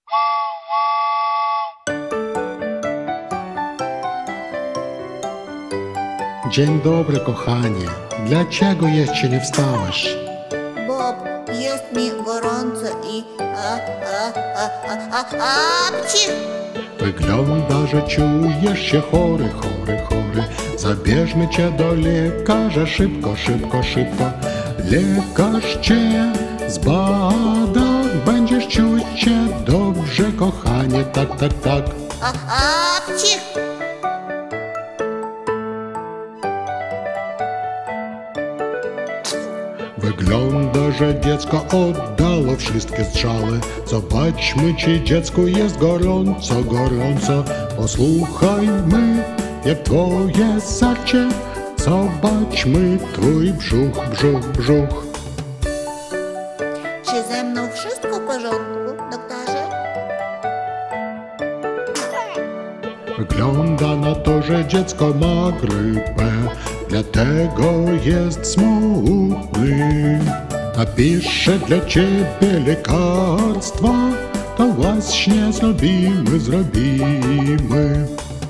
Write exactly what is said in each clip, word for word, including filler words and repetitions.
Dzień dobry, kochanie. Dlaczego jeszcze nie wstałeś? Bob, jest mi gorąco i... A, a, a, a, a, apci! Wygląda, że czujesz się chory, chory, chory. Zabierzmy cię do lekarza szybko, szybko, szybko. Lekarz cię zbada, będziesz czuć się dobrze, kochanie, tak, tak, tak. A, apci! Wygląda, że dziecko oddało wszystkie strzały. Zobaczmy, czy dziecku jest gorąco, gorąco. Posłuchajmy, jak twoje serce. Zobaczmy twój brzuch, brzuch, brzuch. Czy ze mną wszystko w porządku, doktorze? Wygląda na to, że dziecko ma grypę, dlatego jest smutny. Napiszę dla ciebie lekarstwa, to właśnie zrobimy, zrobimy.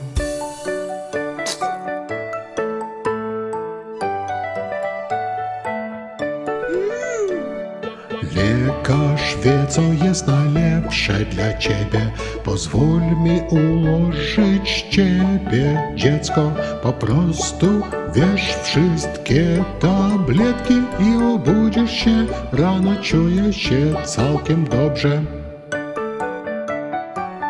Lekarz wie, co jest najlepsze dla ciebie. Pozwól mi ułożyć ciebie, dziecko. Po prostu wiesz wszystkie tabletki i obudzisz się rano, czujesz się całkiem dobrze.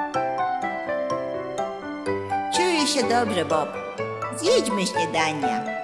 Czuję się dobrze, Bob. Zjedźmy śniadania.